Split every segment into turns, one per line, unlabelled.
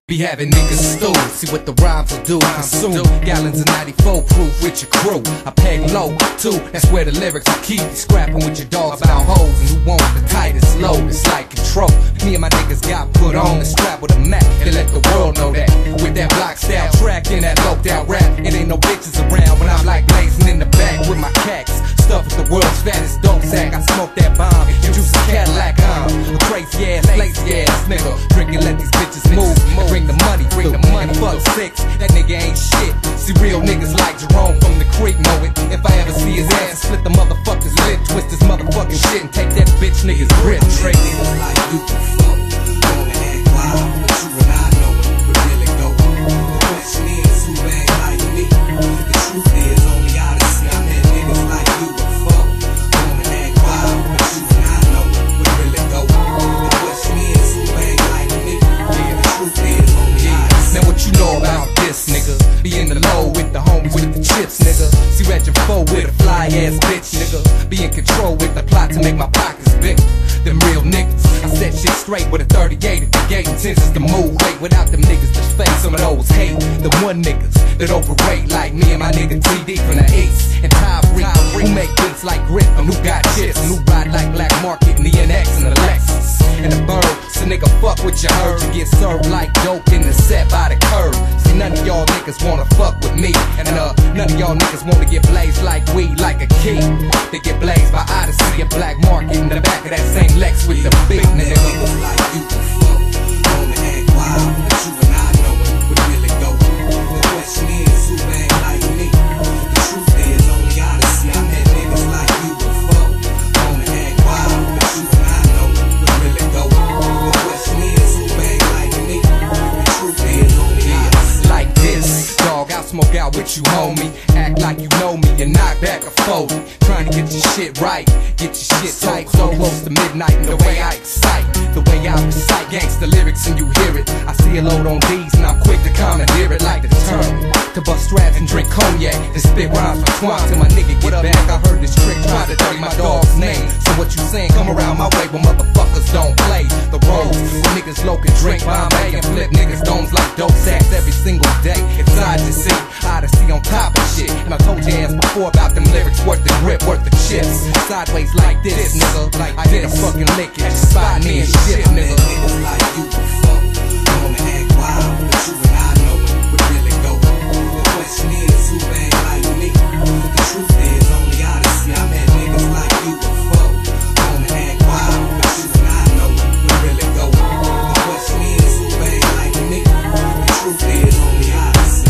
Be having niggas stewed, see what the rhymes will do. Consume gallons of 94 proof with your crew. I peg low too, that's where the lyrics will keep you scrapping with your dogs about hoes and who want the tightest load. It's like control. Me and my niggas got put on the strap with a Mac. They let the world know that with that block style track and that low down rap, it ain't no bitches around when I'm like blazing in the back with my cacks. Stuff with the world's fattest dope sack. I smoke that bomb and juice a Cadillac. I'm a crazy ass, lazy ass nigga. Drinking, let these bitches move. Bring the money, and fuck six. That nigga ain't shit. See real niggas like Jerome from the creek know it. If I ever see his ass, split the motherfucker's lip, twist his motherfucking shit, and take that bitch nigga's grip. Trade niggas like you can fuck. Wanna act wild, but you and I know it would really go. The question is, who ain't like me? The truth is, only Odyssey. I met niggas like you can fuck. Wanna act wild, but you and I know it would really go. The question is, who ain't like me? Yeah, the truth is. Now what you know about this, nigga? Be in the low with the homies with the chips, nigga. See Reggie 4 with a fly ass bitch, nigga. Be in control with the plot to make my pockets big. Them real niggas, I set shit straight with a 38 at the gate. Intentions to move weight without them niggas to fake. Some of those hate the one niggas that overrate, like me and my nigga TD from the Ace and Tyree, who make beats like Grit and who got chips and who ride like Black Market and the NX and the Lexus and the Bird. So nigga, fuck with your urge and get served like dope in the set by the curb. See, none of y'all niggas wanna fuck with me, and none of y'all niggas wanna get blazed like weed, like a key. They get blazed by Odyssey, a Black Market in the back of that same Lex with the big nigga. Niggas like you can fuck, wanna act wild, but you and I know it would really go. The question is, who ain't like me? The truth is, only Odyssey. I met niggas like you can fuck, wanna act wild, but you and I know it would really go. The question is, who ain't like me? The truth is, only Odyssey. Like this, dog, I'll smoke out with you, homie. Act like you know me and knock back a 40. Trying to get your shit right, get your shit tight. So close to midnight, and the way I excite, the way I recite gangsta lyrics and you hear it. I see a load on these and I'm quick to commandeer it like the term. To bust straps and drink cognac and spit rhymes for twine till my nigga get back. I heard this trick try to dirty my dog's name. So what you saying? Come around my way, but motherfuckers don't play the roles. When niggas low can drink Bombay and flip niggas domes like dope sacks every single day. It's odd to see, Odyssey on top of shit. And I told your ass before about them lyrics worth the grip, worth the chips. Sideways like this, nigga. Like I hit a fucking lick at your spot, me and shit, nigga. Niggas like you can fuck, wanna act wild, but you and I know it would really go. The question is, who ain't like me? The truth is, only Odyssey. I met niggas like you can fuck, wanna act wild, but you and I know it would really go. The question is, who ain't like me? The truth is, only Odyssey.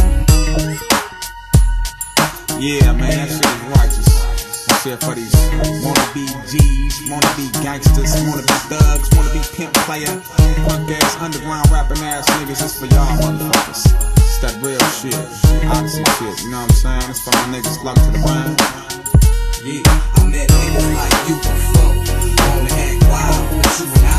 Yeah, man, that shit is righteous. That shit for these wanna-be G's, wanna-be gangsters, wanna-be thugs, wanna-be pimp player, punk-ass, underground rapping ass niggas. It's for y'all motherfuckers. It's that real shit, Odyssey shit, you know what I'm saying? It's for my niggas flock to the grind.
Yeah, I met niggas like you can fuck, wanna act wild, but you and I